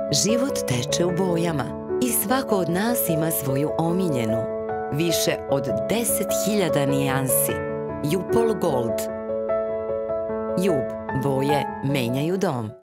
Život teče u bojama i svako od nas ima svoju omiljenu. Više od 10.000 nijansi. Jupol Gold. Jub, boje menjaju dom.